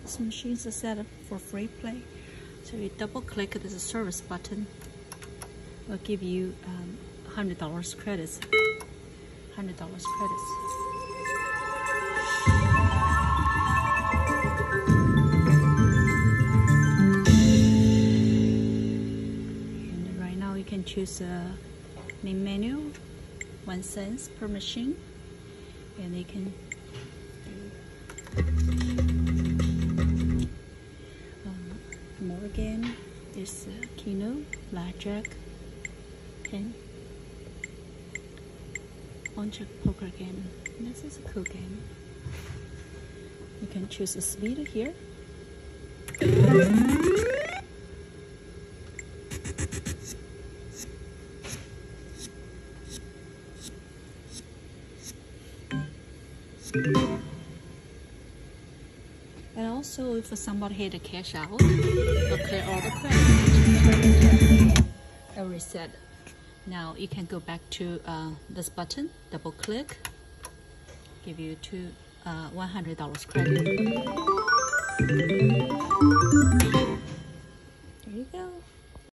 This machine is set up for free play. So you double click this service button. Will give you $100 credits. $100 credits. And right now you can choose a main menu, 1 cent per machine, and you can more game is Keno, Blackjack, and bunch poker game. This is a cool game. You can choose a speed here. And also, if somebody hit a cash out, they'll clear all the credit. I'll reset. Now you can go back to this button, double click, give you $100 credit. There you go.